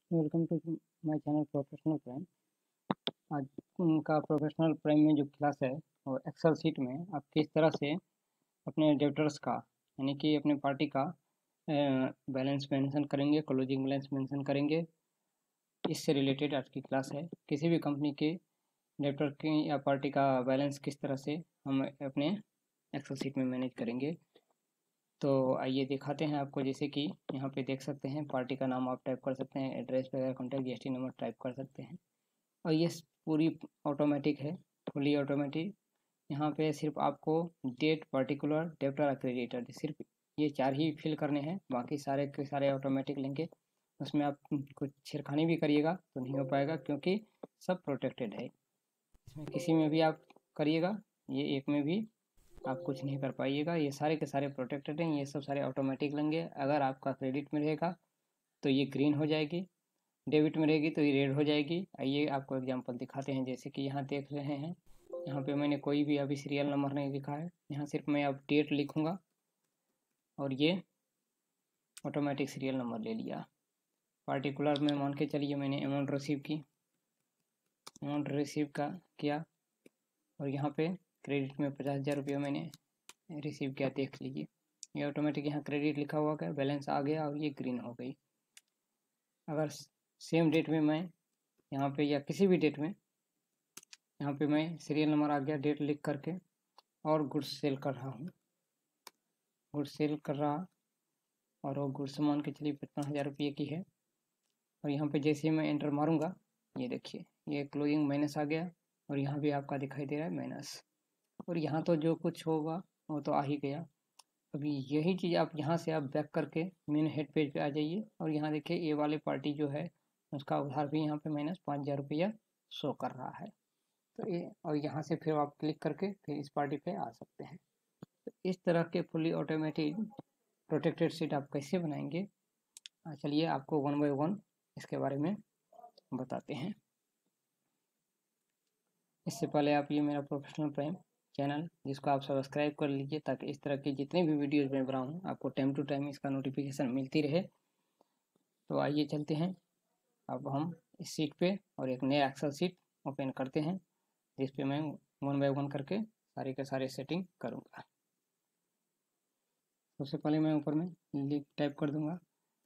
Welcome to my channel professional prime. आज उनका professional prime में जो क्लास है वो एक्सेल सीट में आप किस तरह से अपने डेबिटर्स का यानी कि अपने पार्टी का बैलेंस मेंशन करेंगे, क्लोजिंग बैलेंस मेंशन करेंगे। इससे रिलेटेड आज की क्लास है। किसी भी कंपनी के डेबिटर की या पार्टी का बैलेंस किस तरह से हम अपने एक्सेल सीट में मैनेज करेंगे। तो आइए दिखाते हैं आपको। जैसे कि यहाँ पे देख सकते हैं, पार्टी का नाम आप टाइप कर सकते हैं, एड्रेस वगैरह, कॉन्टैक्ट, जीएसटी नंबर टाइप कर सकते हैं। और ये पूरी ऑटोमेटिक है, फुली ऑटोमेटिक। यहाँ पे सिर्फ आपको डेट, पर्टिकुलर, डेबिटर और क्रेडिटर सिर्फ ये चार ही फिल करने हैं। बाकी सारे के सारे ऑटोमेटिक लेंगे। उसमें आप कुछ छेड़खानी भी करिएगा तो नहीं हो पाएगा, क्योंकि सब प्रोटेक्टेड है। इसमें किसी में भी आप करिएगा, ये एक में भी आप कुछ नहीं कर पाइएगा। ये सारे के सारे प्रोटेक्टेड हैं, ये सब सारे ऑटोमेटिक लेंगे। अगर आपका क्रेडिट में रहेगा तो ये ग्रीन हो जाएगी, डेबिट में रहेगी तो ये रेड हो जाएगी। आइए आपको एग्जांपल दिखाते हैं। जैसे कि यहाँ देख रहे हैं, यहाँ पे मैंने कोई भी अभी सीरियल नंबर नहीं लिखा है। यहाँ सिर्फ मैं अब डेट लिखूँगा और ये ऑटोमेटिक सीरियल नंबर ले लिया। पार्टिकुलर में मान के चलिए मैंने अमाउंट रिसीव की, अमाउंट रिसीव का किया, और यहाँ पे क्रेडिट में 50,000 रुपये मैंने रिसीव किया। देख लीजिए, ये ऑटोमेटिक यहाँ क्रेडिट लिखा हुआ है, बैलेंस आ गया और ये ग्रीन हो गई। अगर सेम डेट में मैं यहाँ पे या किसी भी डेट में यहाँ पे मैं सीरियल नंबर आ गया, डेट लिख करके, और गुड्स सेल कर रहा हूँ, गुड्स सेल कर रहा, और वो गुड्स मान के चलिए 55,000 रुपये की है। और यहाँ पे जैसे मैं एंटर मारूंगा, ये देखिए ये क्लोजिंग माइनस आ गया, और यहाँ भी आपका दिखाई दे रहा है माइनस। और यहाँ तो जो कुछ होगा वो तो आ ही गया। अभी यही चीज़ आप यहाँ से आप बैक करके मेन हेड पेज पे आ जाइए, और यहाँ देखिए ये वाली पार्टी जो है उसका उधार भी यहाँ पे -5,000 रुपया शो कर रहा है। तो ये, और यहाँ से फिर आप क्लिक करके फिर इस पार्टी पे आ सकते हैं। तो इस तरह के फुली ऑटोमेटिक प्रोटेक्टेड सीट आप कैसे बनाएंगे, चलिए आपको वन बाय वन इसके बारे में बताते हैं। इससे पहले आप ये मेरा प्रोफेशनल प्राइम चैनल जिसको आप सब्सक्राइब कर लीजिए, ताकि इस तरह की जितनी भी वीडियोज मैं बना हूँ आपको टाइम टू टाइम इसका नोटिफिकेशन मिलती रहे। तो आइए चलते हैं अब हम इस सीट पे, और एक नया एक्सेल सीट ओपन करते हैं जिस पे मैं वन बाय वन करके सारे के सारे सेटिंग करूँगा। सबसे पहले मैं ऊपर में लिख टाइप कर दूंगा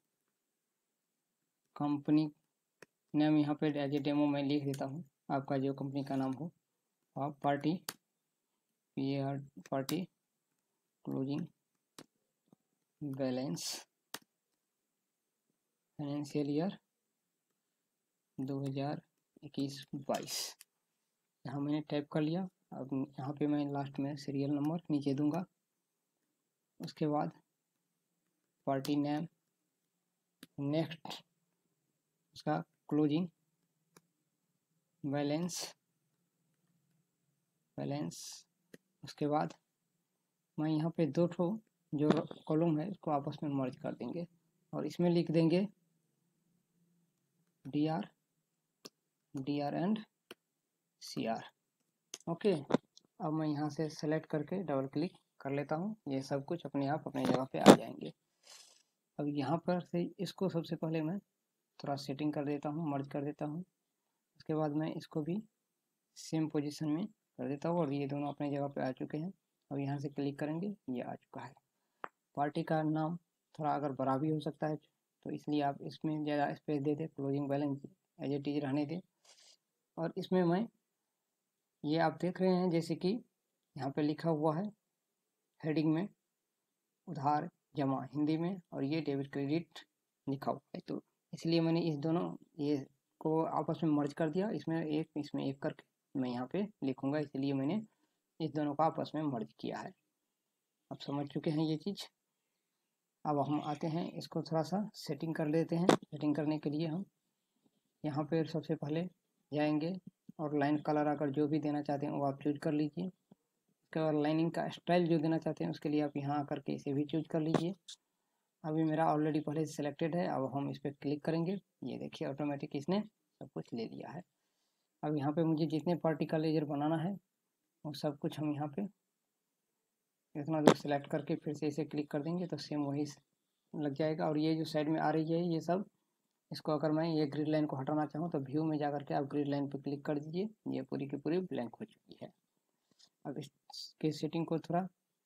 कंपनी नेम, यहाँ पे एज ए डेमो मैं लिख देता हूँ, आपका जो कंपनी का नाम हो। आप party party closing balance financial year 2021-22 यहाँ मैंने टाइप कर लिया। अब यहाँ पे मैं लास्ट में सीरियल नंबर नीचे दूंगा। उसके बाद पार्टी नेम, नेक्स्ट उसका क्लोजिंग बैलेंस, उसके बाद मैं यहाँ पे दो ठो जो कॉलम है इसको आपस में मर्ज कर देंगे, और इसमें लिख देंगे DR एंड CR। ओके, अब मैं यहाँ से सेलेक्ट करके डबल क्लिक कर लेता हूँ। ये सब कुछ अपने आप अपने जगह पे आ जाएंगे। अब यहाँ पर से इसको सबसे पहले मैं थोड़ा सेटिंग कर देता हूँ, मर्ज कर देता हूँ। उसके बाद मैं इसको भी सेम पोजीशन में कर देता हूँ, और ये दोनों अपने जगह पे आ चुके हैं। अब यहाँ से क्लिक करेंगे, ये आ चुका है। पार्टी का नाम थोड़ा अगर बड़ा भी हो सकता है तो इसलिए आप इसमें ज़्यादा स्पेस दे दें, closing balance as it is रहने दें। और इसमें मैं ये आप देख रहे हैं जैसे कि यहाँ पे लिखा हुआ है हेडिंग में उधार जमा हिंदी में, और ये डेबिट क्रेडिट लिखा हुआ है। तो इसलिए मैंने इस दोनों ये को आपस में मर्ज कर दिया, इसमें एक करके मैं यहाँ पे लिखूंगा, इसलिए मैंने इस दोनों को आपस में मर्ज किया है। आप समझ चुके हैं ये चीज़। अब हम आते हैं, इसको थोड़ा सा सेटिंग कर लेते हैं। सेटिंग करने के लिए हम यहाँ पे सबसे पहले जाएंगे, और लाइन कलर अगर जो भी देना चाहते हैं वो आप चूज कर लीजिए। उसके बाद लाइनिंग का स्टाइल जो देना चाहते हैं उसके लिए आप यहाँ आकर के इसे भी चूज कर लीजिए। अभी मेरा ऑलरेडी पहले से सिलेक्टेड है। अब हम इस पर क्लिक करेंगे, ये देखिए ऑटोमेटिक इसने सब कुछ ले लिया है। अब यहाँ पे मुझे जितने पार्टी का लेजर बनाना है वो सब कुछ हम यहाँ पे इतना दूर सेलेक्ट करके फिर से इसे क्लिक कर देंगे तो सेम वही लग जाएगा। और ये जो साइड में आ रही है ये सब इसको अगर मैं ये ग्रिड लाइन को हटाना चाहूँ तो व्यू में जाकर के आप ग्रिड लाइन पर क्लिक कर दीजिए, ये पूरी की पूरी ब्लैंक हो चुकी है। अब इसकी सेटिंग को थोड़ा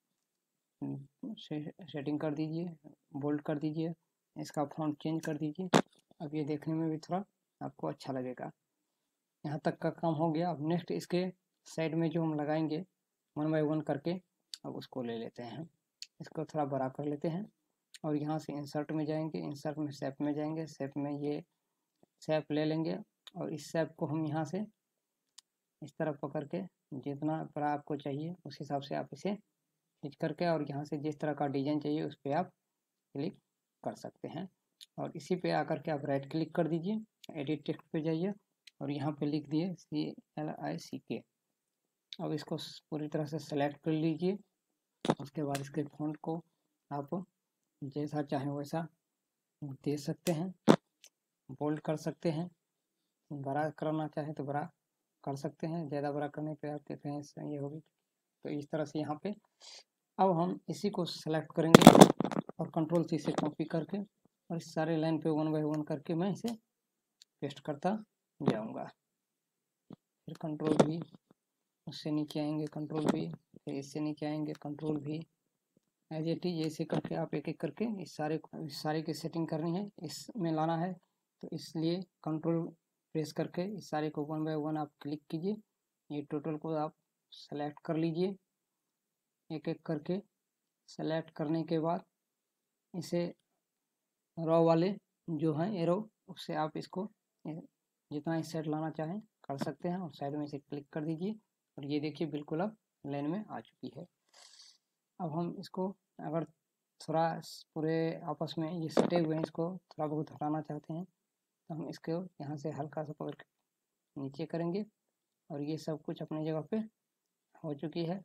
सेटिंग कर दीजिए, बोल्ड कर दीजिए, इसका फॉन्ट चेंज कर दीजिए। अब ये देखने में भी थोड़ा आपको अच्छा लगेगा। यहाँ तक का काम हो गया। अब नेक्स्ट इसके साइड में जो हम लगाएंगे 1 बाय 1 करके, अब उसको ले लेते हैं, इसको थोड़ा बड़ा कर लेते हैं और यहाँ से इंसर्ट में जाएंगे, इंसर्ट में शेप में जाएंगे, शेप में ये शेप ले लेंगे और इस शेप को हम यहाँ से इस तरफ पकड़ के जितना बड़ा आपको चाहिए उस हिसाब से आप इसे खींच करके और यहाँ से जिस तरह का डिजाइन चाहिए उस पर आप क्लिक कर सकते हैं। और इसी पे आकर के आप राइट क्लिक कर दीजिए, एडिट टेक्स्ट पे जाइए और यहाँ पे लिख दिए CLICK। अब इसको पूरी तरह से सेलेक्ट कर लीजिए। उसके बाद इसके फॉन्ट को आप जैसा चाहें वैसा दे सकते हैं, बोल्ड कर सकते हैं, बड़ा करना चाहे तो बड़ा कर सकते हैं, ज़्यादा बड़ा करने पे आप देख रहे हैं ये होगी। तो इस तरह से यहाँ पे अब हम इसी को सेलेक्ट करेंगे और कंट्रोल C से कॉपी करके और इस सारे लाइन पे 1 बाय 1 करके मैं इसे पेस्ट करता जाऊंगा। फिर कंट्रोल V, उससे नीचे आएंगे कंट्रोल V, फिर इससे नीचे आएंगे control V, as it is ऐसे करके आप एक एक करके इस सारे की सेटिंग करनी है, इसमें लाना है। तो इसलिए कंट्रोल प्रेस करके इस सारे को 1 बाय 1 आप क्लिक कीजिए, ये टोटल को आप सेलेक्ट कर लीजिए। एक एक करके सेलेक्ट करने के बाद इसे रॉ वाले जो हैं एरो, उससे आप इसको जितना इस साइड लाना चाहें कर सकते हैं और साइड में इसे क्लिक कर दीजिए और ये देखिए बिल्कुल अब लाइन में आ चुकी है। अब हम इसको अगर थोड़ा पूरे आपस में ये सटे हुए हैं, इसको थोड़ा बहुत हटाना चाहते हैं तो हम इसको यहाँ से हल्का सा पकड़ के नीचे करेंगे और ये सब कुछ अपनी जगह पे हो चुकी है।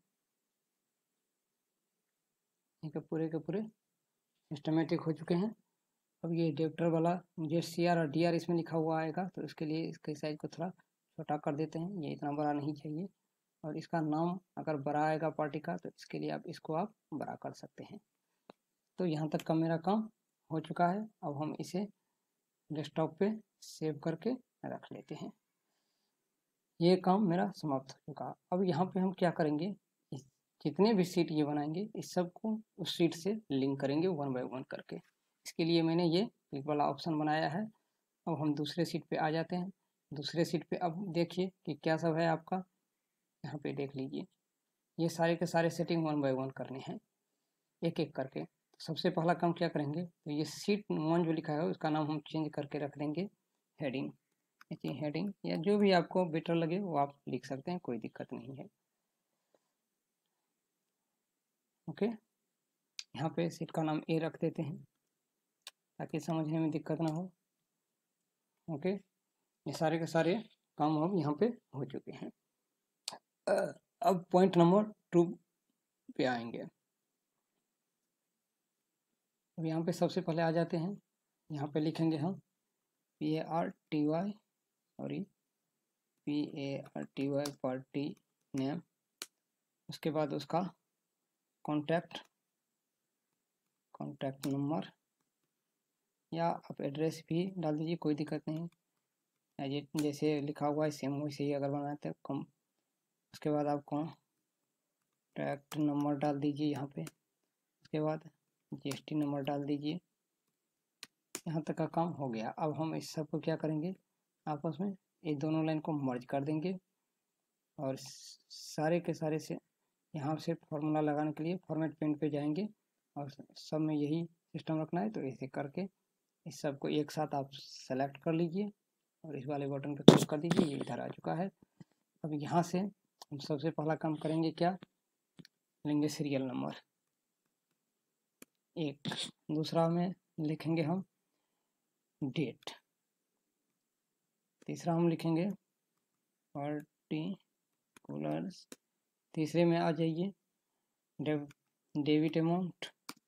ये पूरे के पूरे सिस्टमेटिक हो चुके हैं। अब ये एडेप्टर वाला मुझे CR और DR इसमें लिखा हुआ आएगा, तो इसके लिए इसके साइज को थोड़ा छोटा कर देते हैं, ये इतना बड़ा नहीं चाहिए। और इसका नाम अगर बड़ा आएगा पार्टी का तो इसके लिए आप इसको आप बड़ा कर सकते हैं। तो यहाँ तक का मेरा काम हो चुका है। अब हम इसे डेस्कटॉप पे सेव करके रख लेते हैं। ये काम मेरा समाप्त हो चुका। अब यहाँ पे हम क्या करेंगे, जितने भी सीट ये बनाएंगे इस सब को उस सीट से लिंक करेंगे 1 बाय 1 करके। इसके लिए मैंने ये क्लिक वाला ऑप्शन बनाया है। अब हम दूसरे सीट पे आ जाते हैं। दूसरे सीट पे अब देखिए कि क्या सब है आपका, यहाँ पे देख लीजिए। ये सारे के सारे सेटिंग 1 बाय 1 करने हैं एक एक करके। तो सबसे पहला काम क्या करेंगे, तो ये सीट 1 जो लिखा है उसका नाम हम चेंज करके रख देंगे हेडिंग। हेडिंग या जो भी आपको बेटर लगे वो आप लिख सकते हैं, कोई दिक्कत नहीं है। ओके, यहाँ पे सीट का नाम A रख देते हैं ताकि समझने में दिक्कत ना हो। ओके, ये सारे के सारे काम अब यहाँ पे हो चुके हैं। अब पॉइंट नंबर 2 पे आएंगे। अब यहाँ पे सबसे पहले आ जाते हैं, यहाँ पे लिखेंगे हम PARTY पार्टी नेम, उसके बाद उसका कॉन्टैक्ट नंबर या आप एड्रेस भी डाल दीजिए, कोई दिक्कत नहीं। जैसे लिखा हुआ है सेम वैसे ही अगर बनाते हैं कम। उसके बाद आप कॉन्टैक्ट नंबर डाल दीजिए यहाँ पे, उसके बाद GST नंबर डाल दीजिए। यहाँ तक का काम हो गया। अब हम इस सब को क्या करेंगे, आपस में ये दोनों लाइन को मर्ज कर देंगे और सारे के सारे से यहाँ से फॉर्मूला लगाने के लिए फॉर्मेट पेन पे जाएंगे और सब में यही सिस्टम रखना है। तो ऐसे करके इस सब को एक साथ आप सेलेक्ट कर लीजिए और इस वाले बटन पे क्लिक कर दीजिए, ये इधर आ चुका है। अब यहाँ से हम सबसे पहला काम करेंगे क्या, लेंगे सीरियल नंबर 1, दूसरा में लिखेंगे हम डेट, तीसरा हम लिखेंगे पार्टिकुलर्स, तीसरे में आ जाइए डेबिट अमाउंट,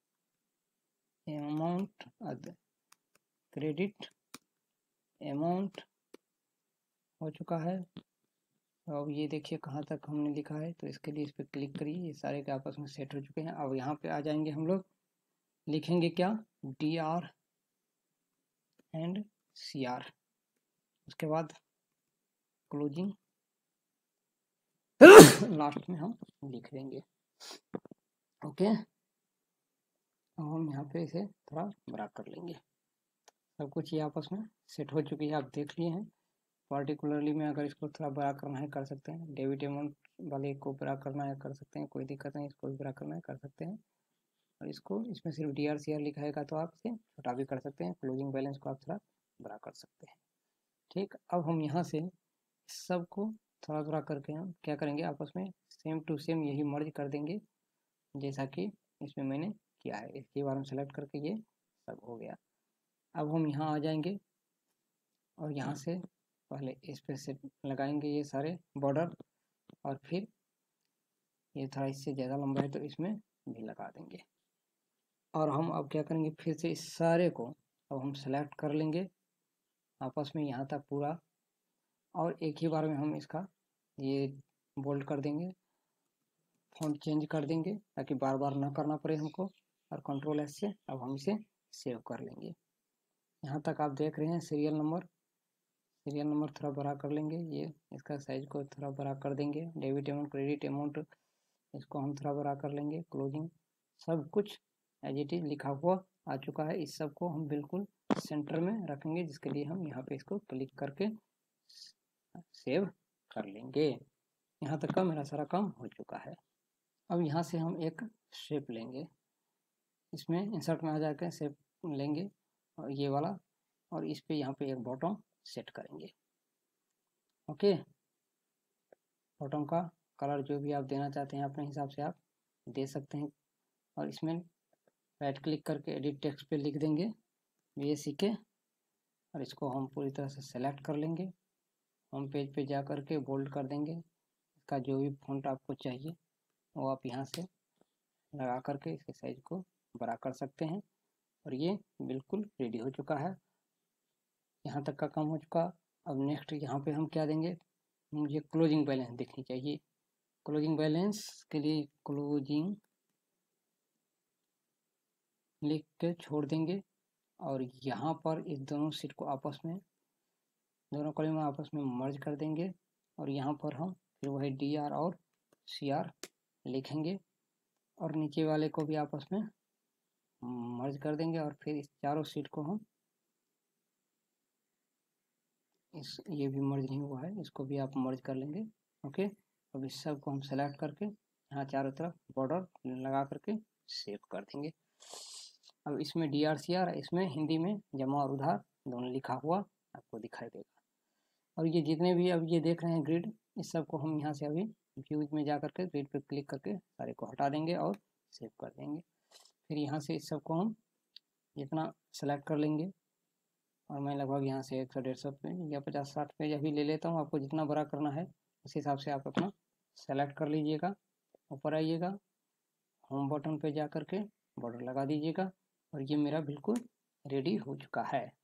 क्रेडिट अमाउंट हो चुका है। अब ये देखिए कहाँ तक हमने लिखा है, तो इसके लिए इस पर क्लिक करिए, ये सारे के आपस में सेट हो चुके हैं। अब यहाँ पे आ जाएंगे हम लोग, लिखेंगे क्या DR एंड CR, उसके बाद क्लोजिंग लास्ट में हम लिख देंगे। ओके, अब हम यहाँ पे इसे थोड़ा बड़ा कर लेंगे। सब कुछ ये आपस में सेट हो चुकी है, आप देख लिए हैं। पार्टिकुलरली में अगर इसको थोड़ा बड़ा करना है कर सकते हैं, डेबिट अमाउंट वाले को बड़ा करना है कर सकते हैं, कोई दिक्कत नहीं, इसको भी बड़ा करना है कर सकते हैं। और इसको इसमें सिर्फ DRCR लिखा है तो आप इसे छोटा भी कर सकते हैं, क्लोजिंग बैलेंस को आप थोड़ा बड़ा कर सकते हैं। ठीक, अब हम यहाँ से सबको थोड़ा थोड़ा करके हम क्या करेंगे, आपस में सेम टू सेम यही मर्ज कर देंगे जैसा कि इसमें मैंने किया है। इसके बारे में सेलेक्ट करके ये सब हो गया। अब हम यहाँ आ जाएंगे और यहाँ से पहले इस पे से लगाएंगे ये सारे बॉर्डर, और फिर ये थोड़ा इससे ज़्यादा लंबा है तो इसमें भी लगा देंगे। और हम अब क्या करेंगे, फिर से इस सारे को अब हम सेलेक्ट कर लेंगे आपस में यहाँ तक पूरा, और एक ही बार में हम इसका ये बोल्ड कर देंगे, फॉन्ट चेंज कर देंगे ताकि बार बार ना करना पड़े हमको। और Ctrl+S से अब हम इसे सेव कर लेंगे। यहाँ तक आप देख रहे हैं सीरियल नंबर थोड़ा बड़ा कर लेंगे, ये इसका साइज को थोड़ा बड़ा कर देंगे। डेबिट अमाउंट क्रेडिट अमाउंट इसको हम थोड़ा बड़ा कर लेंगे। क्लोजिंग सब कुछ एज इट इज लिखा हुआ आ चुका है। इस सब को हम बिल्कुल सेंटर में रखेंगे, जिसके लिए हम यहाँ पे इसको क्लिक करके सेव कर लेंगे। यहाँ तक का मेरा सारा काम हो चुका है। अब यहाँ से हम एक शेप लेंगे, इसमें इंसर्ट में आ जाकर शेप लेंगे और ये वाला, और इस पे यहाँ पे एक बॉटम सेट करेंगे। ओके, बॉटम का कलर जो भी आप देना चाहते हैं अपने हिसाब से आप दे सकते हैं। और इसमें राइट क्लिक करके एडिट टेक्स्ट पे लिख देंगे VACK, और इसको हम पूरी तरह से सेलेक्ट कर लेंगे। होम पेज पे जा करके बोल्ड कर देंगे। इसका जो भी फॉन्ट आपको चाहिए वो आप यहाँ से लगा करके इसके साइज को बड़ा कर सकते हैं। और ये बिल्कुल रेडी हो चुका है, यहाँ तक का काम हो चुका। अब नेक्स्ट यहाँ पे हम क्या देंगे, मुझे क्लोजिंग बैलेंस दिखनी चाहिए। क्लोजिंग बैलेंस के लिए क्लोजिंग लिख के छोड़ देंगे, और यहाँ पर इस दोनों सीट को आपस में, दोनों कॉलम आपस में मर्ज कर देंगे। और यहाँ पर हम फिर वही DR और CR लिखेंगे, और नीचे वाले को भी आपस में मर्ज कर देंगे। और फिर इस चारों सीट को हम ये भी मर्ज नहीं हुआ है, इसको भी आप मर्ज कर लेंगे। ओके, अब इस सब को हम सेलेक्ट करके यहाँ चारों तरफ बॉर्डर लगा करके सेव कर देंगे। अब इसमें DRCR, इसमें हिंदी में जमा और उधार दोनों लिखा हुआ आपको दिखाई देगा। और ये जितने भी अब ये देख रहे हैं ग्रिड, इस सब को हम यहाँ से अभी व्यूज में जा करके ग्रिड पे क्लिक करके सारे को हटा देंगे और सेव कर देंगे। फिर यहाँ से इस सब को हम जितना सेलेक्ट कर लेंगे, और मैं लगभग यहाँ से 100-150 पेज या 50-60 पेज अभी ले लेता हूँ। आपको जितना बड़ा करना है उस हिसाब से आप अपना सेलेक्ट कर लीजिएगा। ऊपर आइएगा, होम बटन पे जा करके बॉर्डर लगा दीजिएगा, और ये मेरा बिल्कुल रेडी हो चुका है।